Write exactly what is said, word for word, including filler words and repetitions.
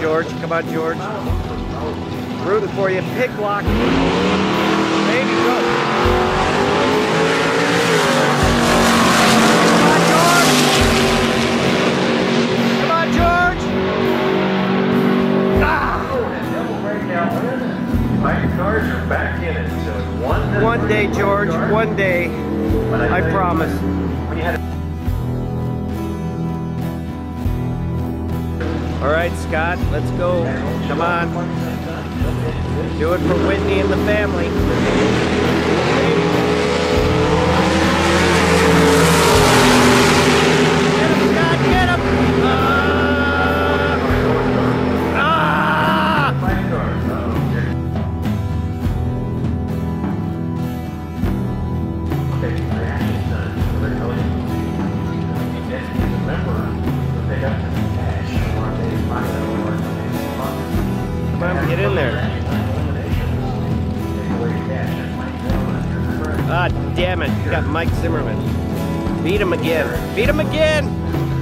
George. Come on, George. Rooting for you. Pig block. Baby, go. Come on, George. Ah! My cars are back in it, so it's one. One day, George. One day. I promise. When you had All right, Scott, let's go. Come on. Do it for Whitney and the family. Get him, Scott, get him! Ah! Ah! Come on, get in there. Ah, damn it. You got Mike Zimmerman. Beat him again. Beat him again!